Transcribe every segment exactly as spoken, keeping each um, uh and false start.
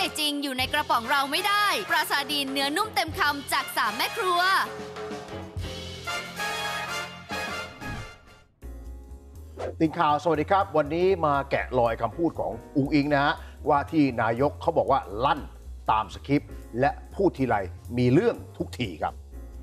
จริงอยู่ในกระป๋องเราไม่ได้ปลาซาดีนเนื้อนุ่มเต็มคำจากสามแม่ครัวติ่งข่าวสวัสดีครับวันนี้มาแกะรอยคำพูดของอุ๋งอิงนะฮะว่าที่นายกเขาบอกว่าลั่นตามสคริปต์และพูดทีไรมีเรื่องทุกทีครับ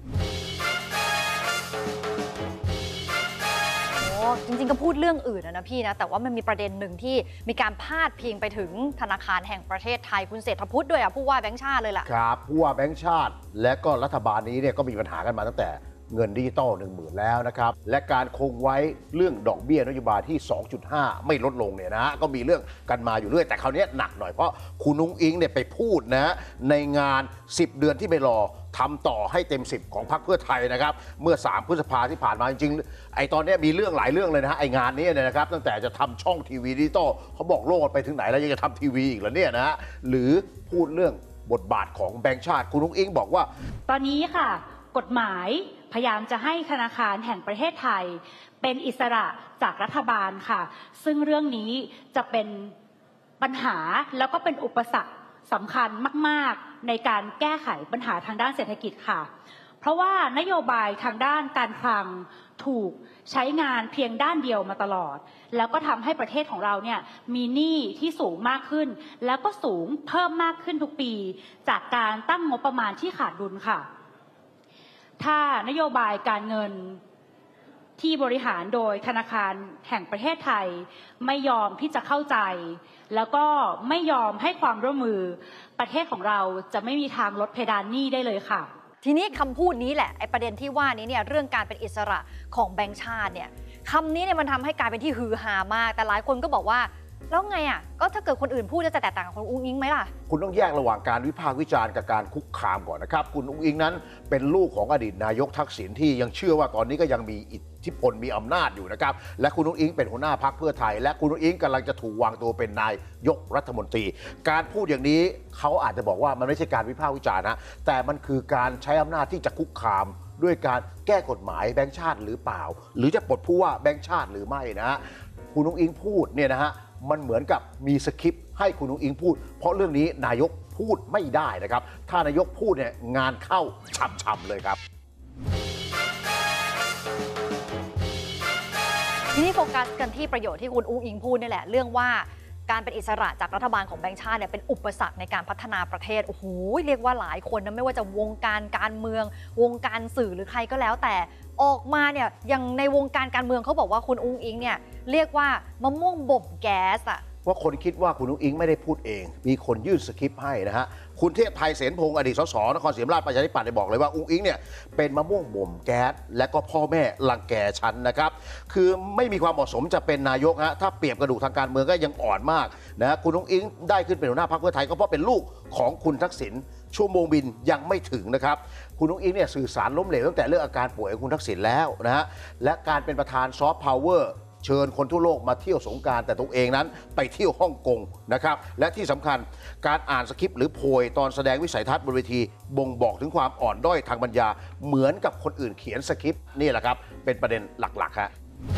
จริงๆก็พูดเรื่องอื่นนะพี่นะแต่ว่ามันมีประเด็นหนึ่งที่มีการพาดพิงไปถึงธนาคารแห่งประเทศไทยคุณเศรษฐพุทธด้วยอ่ะผู้ว่าแบงค์ชาติเลยล่ะครับผู้ว่าแบงค์ชาติและก็รัฐบาลนี้เนี่ยก็มีปัญหากันมาตั้งแต่เงินดิจิตอลหนึ่งหมื่นแล้วนะครับและการคงไว้เรื่องดอกเบี้ยนโยบายที่ สองจุดห้า ไม่ลดลงเนี่ยนะก็มีเรื่องกันมาอยู่เรื่อยแต่คราวนี้หนักหน่อยเพราะคุณนุ้งอิงเนี่ยไปพูดนะในงานสิบเดือนที่ไม่รอทำต่อให้เต็มสิบของพรรคเพื่อไทยนะครับเมื่อสามพฤษภาที่ผ่านมาจริงๆไอ้ตอนนี้มีเรื่องหลายเรื่องเลยนะฮะไอ้งานนี้เนี่ยนะครับตั้งแต่จะทำช่องทีวีดิจิตอลเขาบอกโลกไปถึงไหนแล้วยังจะทำทีวีอีกเหรอเนี่ยนะฮะหรือพูดเรื่องบทบาทของแบงก์ชาติคุณนุ้งอิงบอกว่าตอนนี้ค่ะกฎหมายพยายามจะให้ธนาคารแห่งประเทศไทยเป็นอิสระจากรัฐบาลค่ะซึ่งเรื่องนี้จะเป็นปัญหาแล้วก็เป็นอุปสรรคสำคัญมากๆในการแก้ไขปัญหาทางด้านเศรษฐกิจค่ะเพราะว่านโยบายทางด้านการคลังถูกใช้งานเพียงด้านเดียวมาตลอดแล้วก็ทำให้ประเทศของเราเนี่ยมีหนี้ที่สูงมากขึ้นแล้วก็สูงเพิ่มมากขึ้นทุกปีจากการตั้งงบประมาณที่ขาดดุลค่ะถ้านโยบายการเงินที่บริหารโดยธนาคารแห่งประเทศไทยไม่ยอมที่จะเข้าใจแล้วก็ไม่ยอมให้ความร่วมมือประเทศของเราจะไม่มีทางลดเพดานหนี้ได้เลยค่ะทีนี้คำพูดนี้แหละไอ้ประเด็นที่ว่านี้เนี่ยเรื่องการเป็นอิสระของแบงก์ชาติเนี่ยคำนี้เนี่ยมันทำให้กลายเป็นที่ฮือฮามากแต่หลายคนก็บอกว่าแล้วไงอ่ะก็ถ้าเกิดคนอื่นพูดจะแตกต่างกับคนอุ้งอิงไหมล่ะคุณต้องแยกระหว่างการวิพากษ์วิจารณ์กับการคุกคามก่อนนะครับคุณอุ้งอิงนั้นเป็นลูกของอดีตนายกทักษิณที่ยังเชื่อว่าตอนนี้ก็ยังมีอิทธิพลมีอำนาจอยู่นะครับและคุณอุ้งอิงเป็นหัวหน้าพรรคเพื่อไทยและคุณอุ้งอิงกำลังจะถูกวางตัวเป็นนายกรัฐมนตรีการพูดอย่างนี้เขาอาจจะบอกว่ามันไม่ใช่การวิพากษ์วิจารณ์นะแต่มันคือการใช้อำนาจที่จะคุกคามด้วยการแก้กฎหมายแบงก์ชาติหรือเปล่าหรือจะปลดผู้ว่าแบงก์ชาติหรือไม่นะคุณอุ้งอิงพูดเนี่ยนะฮะมันเหมือนกับมีสคริปต์ให้คุณอุ้งอิงพูดเพราะเรื่องนี้นายกพูดไม่ได้นะครับถ้านายกพูดเนี่ยงานเข้าช่ำๆเลยครับทีนี้โฟกัสกันที่ประโยชน์ที่คุณอุ้งอิงพูดนี่แหละเรื่องว่าการเป็นอิสระจากรัฐบาลของแบงก์ชาติเนี่ยเป็นอุปสรรคในการพัฒนาประเทศโอ้โหเรียกว่าหลายคนนะไม่ว่าจะวงการการเมืองวงการสื่อหรือใครก็แล้วแต่ออกมาเนี่ยอย่างในวงการการเมืองเขาบอกว่าคุณอุ้งอิงเนี่ยเรียกว่ามะม่วงบ่มแก๊สอะว่าคนคิดว่าคุณอุ้งอิงไม่ได้พูดเองมีคนยื่นสคริปต์ให้นะฮะคุณเทพไทยเสนพงศ์อดีตสสนครศรีธรรมราชประชาธิปัตย์ได้บอกเลยว่าอุ้งอิงเนี่ยเป็นมะม่วงบ่มแก๊สและก็พ่อแม่รังแกฉันนะครับคือไม่มีความเหมาะสมจะเป็นนายกฮะถ้าเปรียบกระดูกทางการเมืองก็ยังอ่อนมากนะคุณอุ้งอิงได้ขึ้นเป็นหัวหน้าพรรคเพื่อไทยก็เพราะเป็นลูกของคุณทักษิณชั่วโมงบินยังไม่ถึงนะครับคุณอุ้งอิงเนี่ยสื่อสารล้มเหลวตั้งแต่เรื่องอาการป่วยของคุณทักษิณแล้วนะฮะและการเป็นประธานซอฟต์พาวเวอร์เชิญคนทั่วโลกมาเที่ยวสงกรานต์แต่ตัวเองนั้นไปเที่ยวฮ่องกงนะครับและที่สำคัญการอ่านสคริปต์หรือโพยตอนแสดงวิสัยทัศน์บนเวทีบ่งบอกถึงความอ่อนด้อยทางปัญญาเหมือนกับคนอื่นเขียนสคริปต์นี่แหละครับเป็นประเด็นหลักๆฮะ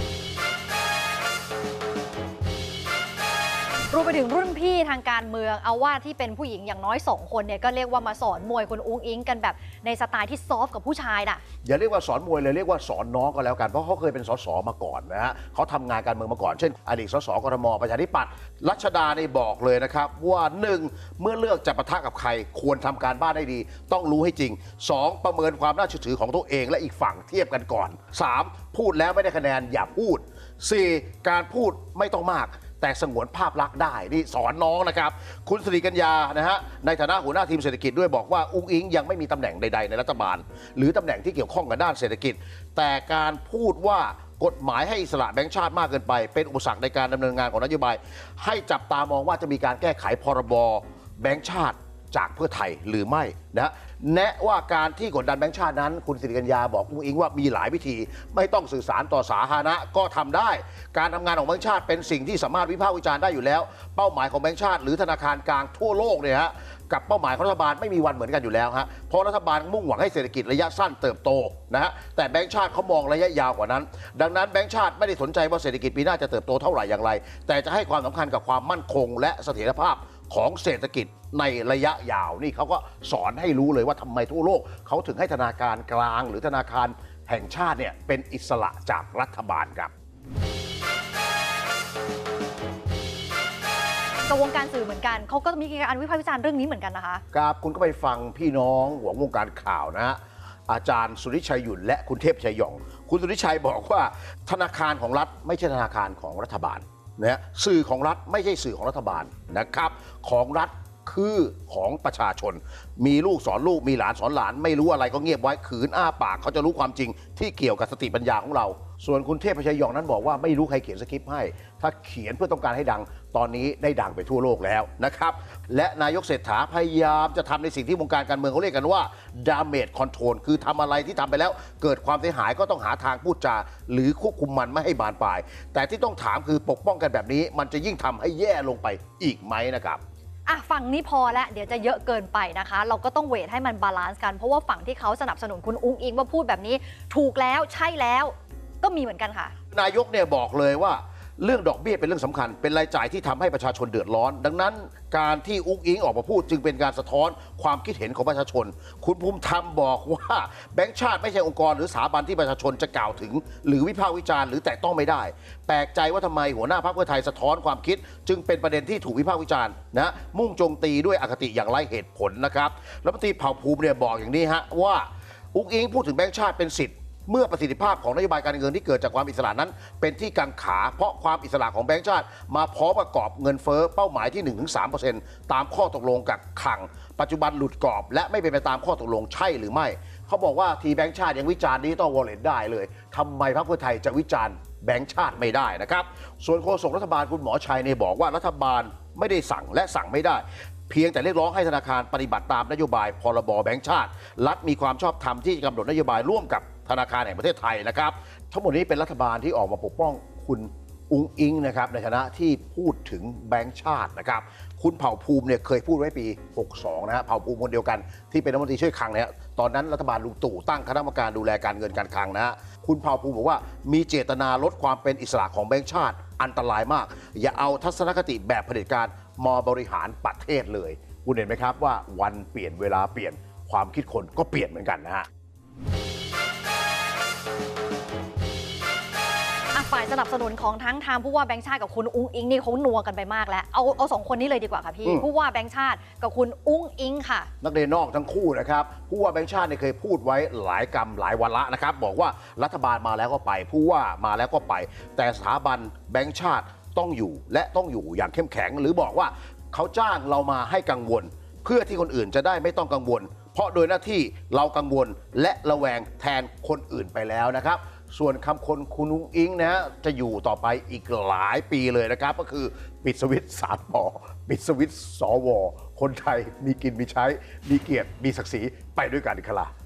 รวมไปถึงรุ่นพี่ทางการเมืองเอาว่าที่เป็นผู้หญิงอย่างน้อยสองคนเนี่ยก็เรียกว่ามาสอนมวยคุณอุ้งอิงกันแบบในสไตล์ที่ซอฟต์กับผู้ชายน่ะอย่าเรียกว่าสอนมวยเลยเรียกว่าสอนน้องก็แล้วกันเพราะเขาเคยเป็นสสมาก่อนนะฮะเขาทำงานการเมืองมาก่อนเช่นอดีตสสกทมประชาธิปัตย์รัชดาในบอกเลยนะครับว่าหนึ่งเมื่อเลือกจะปะทะกับใครควรทำการบ้านให้ดีต้องรู้ให้จริงสองประเมินความน่าเชื่อถือของตัวเองและอีกฝั่งเทียบกันก่อนสามพูดแล้วไม่ได้คะแนนอย่าพูดสี่การพูดไม่ต้องมากแต่สงวนภาพลักษณ์ได้นี่สอนน้องนะครับคุณสิริกัญญานะฮะในฐานะหัวหน้าทีมเศรษฐกิจด้วยบอกว่าอุ้งอิงยังไม่มีตำแหน่งใดๆในรัฐบาลหรือตำแหน่งที่เกี่ยวข้องกับด้านเศรษฐกิจแต่การพูดว่ากฎหมายให้อิสระแบงก์ชาติมากเกินไปเป็นอุปสรรคในการดำเนินงานของนโยบายให้จับตามองว่าจะมีการแก้ไขพรบแบงก์ชาติจากเพื่อไทยหรือไม่นะแนะว่าการที่กดดันแบงก์ชาตินั้นคุณสิริกัญญาบอกอุ้งอิงว่ามีหลายวิธีไม่ต้องสื่อสารต่อสาธารณะก็ทำได้การทำงานของแบงก์ชาติเป็นสิ่งที่สามารถวิพากษ์วิจารณ์ได้อยู่แล้วเป้าหมายของแบงก์ชาติหรือธนาคารกลางทั่วโลกเนี่ยฮะกับเป้าหมายของรัฐบาลไม่มีวันเหมือนกันอยู่แล้วฮะเพราะรัฐบาลมุ่งหวังให้เศรษฐกิจระยะสั้นเติบโตนะฮะแต่แบงก์ชาติเขามองระยะยาวกว่านั้นดังนั้นแบงก์ชาติไม่ได้สนใจว่าเศรษฐกิจปีหน้าจะเติบโตเท่าไหร่อย่างไรแต่จะให้ความสำคัญกับความมั่นคงและเสถียรภาพของเศรษฐกิจในระยะยาวนี่เขาก็สอนให้รู้เลยว่าทำไมทั่วโลกเขาถึงให้ธนาคารกลางหรือธนาคารแห่งชาติเนี่ยเป็นอิสระจากรัฐบาลครับกับวงการสื่อเหมือนกันเขาก็มีการวิพากษ์วิจารณ์เรื่องนี้เหมือนกันนะคะครับคุณก็ไปฟังพี่น้องหัววงการข่าวนะฮะอาจารย์สุริชัยหยุ่นและคุณเทพชัยหย่องคุณสุริชัยบอกว่าธนาคารของรัฐไม่ใช่ธนาคารของรัฐบาลนะสื่อของรัฐไม่ใช่สื่อของรัฐบาลนะครับของรัฐคือของประชาชนมีลูกสอนลูกมีหลานสอนหลานไม่รู้อะไรก็เงียบไว้ขืนอ้าปากเขาจะรู้ความจริงที่เกี่ยวกับสติปัญญาของเราส่วนคุณเทพชัยหย่องนั้นบอกว่าไม่รู้ใครเขียนสคริปต์ให้ถ้าเขียนเพื่อต้องการให้ดังตอนนี้ได้ดังไปทั่วโลกแล้วนะครับและนายกเศรษฐาพยายามจะทำในสิ่งที่วงการการเมืองเขาเรียกกันว่า damage control คือทำอะไรที่ทำไปแล้วเกิดความเสียหายก็ต้องหาทางพูดจาหรือควบคุมมันไม่ให้บานปลายแต่ที่ต้องถามคือปกป้องกันแบบนี้มันจะยิ่งทำให้แย่ลงไปอีกไหมนะครับอ่ะฝั่งนี้พอแล้วเดี๋ยวจะเยอะเกินไปนะคะเราก็ต้องเวทให้มันบาลานซ์กันเพราะว่าฝั่งที่เขาสนับสนุนคุณอุ้งอิงว่าพูดแบบนี้ถูกแล้วใช่แล้วก็มีเหมือนกันค่ะนายกเนี่ยบอกเลยว่าเรื่องดอกเบี้ยเป็นเรื่องสำคัญเป็นรายจ่ายที่ทำให้ประชาชนเดือดร้อนดังนั้นการที่อุ้งอิงออกมาพูดจึงเป็นการสะท้อนความคิดเห็นของประชาชนคุณภูมิธรรมบอกว่าแบงก์ชาติไม่ใช่องค์กรหรือสถาบันที่ประชาชนจะกล่าวถึงหรือวิพากษ์วิจารณ์หรือแตะต้องไม่ได้แปลกใจว่าทำไมหัวหน้าพรรคเพื่อไทยสะท้อนความคิดจึงเป็นประเด็นที่ถูกวิพากษ์วิจารณ์นะมุ่งโจมตีด้วยอคติอย่างไร้เหตุผลนะครับรัฐมนตรีเผ่าภูมิเนี่ยบอกอย่างนี้ฮะว่าอุ้งอิงพูดถึงแบงก์ชาติเป็นสิทธิ์เมื่อประสิทธิภาพของนโยบายการเงินที่เกิดจากความอิสระนั้นเป็นที่กังขาเพราะความอิสระของแบงก์ชาติมาพร้อมประกอบเงินเฟ้อเป้าหมายที่ หนึ่งถึงสามเปอร์เซ็นต์ ตามข้อตกลงกับคลังปัจจุบันหลุดกรอบและไม่เป็นไปตามข้อตกลงใช่หรือไม่เขาบอกว่าทีแบงก์ชาติยังวิจารณ์ดิจิตอลวอลเล็ตได้เลยทำไมพรรคเพื่อไทยจะวิจารณ์แบงก์ชาติไม่ได้นะครับส่วนโฆษกรัฐบาลคุณหมอชัยเนี่ยบอกว่ารัฐบาลไม่ได้สั่งและสั่งไม่ได้เพียงแต่เรียกร้องให้ธนาคารปฏิบัติตามนโยบายพรบแบงก์ชาติรัฐมีความชอบธรรมที่จะกำหนดนโยบายร่วมกับธนาคารแห่งประเทศไทยนะครับทั้งหมดนี้เป็นรัฐบาลที่ออกมาปกป้องคุณอุ้งอิงนะครับในฐานะที่พูดถึงแบงก์ชาตินะครับคุณเผ่าภูมิเนี่ยเคยพูดไว้ปีหกสิบสองนะฮะเผ่าภูมิคนเดียวกันที่เป็นรัฐมนตรีช่วยคลังเนี่ยตอนนั้นรัฐบาลลุงตู่ตั้งคณะกรรมการดูแลการเงินการคลังนะฮะคุณเผ่าภูมิบอกว่ามีเจตนาลดความเป็นอิสระของแบงก์ชาติอันตรายมากอย่าเอาทัศนคติแบบเผด็จการมาบริหารประเทศเลยคุณเห็นไหมครับว่าวันเปลี่ยนเวลาเปลี่ยนความคิดคนก็เปลี่ยนเหมือนกันนะฮะฝ่ายสนับสนุนของทั้งทางผู้ว่าแบงค์ชาติกับคุณอุ้งอิงนี่เขานัวกันไปมากแล้วเอาเอาสองคนนี้เลยดีกว่าค่ะพี่ผู้ว่าแบงค์ชาติกับคุณอุ้งอิงค่ะนักเรียนนอกทั้งคู่นะครับผู้ว่าแบงค์ชาติเนี่ยเคยพูดไว้หลายกรรมหลายวาระนะครับบอกว่ารัฐบาลมาแล้วก็ไปผู้ว่ามาแล้วก็ไปแต่สถาบันแบงค์ชาติต้องอยู่และต้องอยู่อย่างเข้มแข็งหรือบอกว่าเขาจ้างเรามาให้กังวลเพื่อที่คนอื่นจะได้ไม่ต้องกังวลเพราะโดยหน้าที่เรากังวลและระแวงแทนคนอื่นไปแล้วนะครับส่วนคำคนคุณอุ้งอิงนะฮะจะอยู่ต่อไปอีกหลายปีเลยนะครับก็คือปิดสวิตช์สามปอปิดสวิตช์สวคนไทยมีกินมีใช้มีเกียรติมีศักดิ์ศรีไปด้วยกันครับ